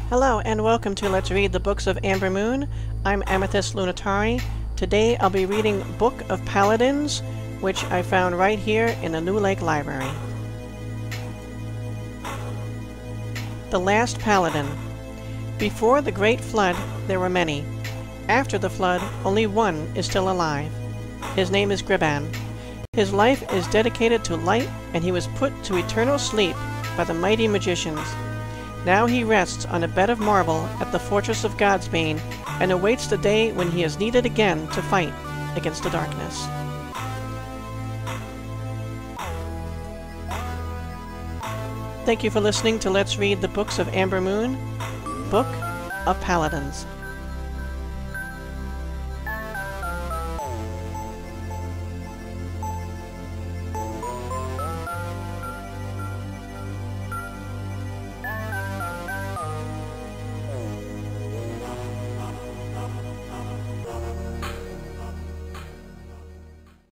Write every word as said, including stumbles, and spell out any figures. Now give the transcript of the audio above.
Hello and welcome to Let's Read the Books of Ambermoon. I'm Amethyst Lunatari. Today I'll be reading Book of Paladins, which I found right here in the New Lake Library. The Last Paladin. Before the Great Flood, there were many. After the flood, only one is still alive. His name is Griban. His life is dedicated to light, and he was put to eternal sleep by the mighty magicians. Now he rests on a bed of marble at the fortress of Godsbane and awaits the day when he is needed again to fight against the darkness. Thank you for listening to Let's Read the Books of Ambermoon, Book of Paladins.